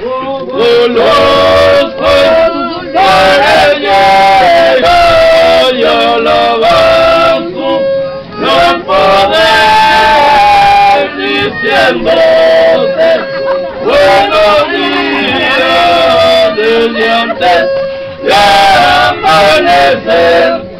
Conozco para llegar y alabanzo gran poder diciéndote buenos días desde antes de amanecer.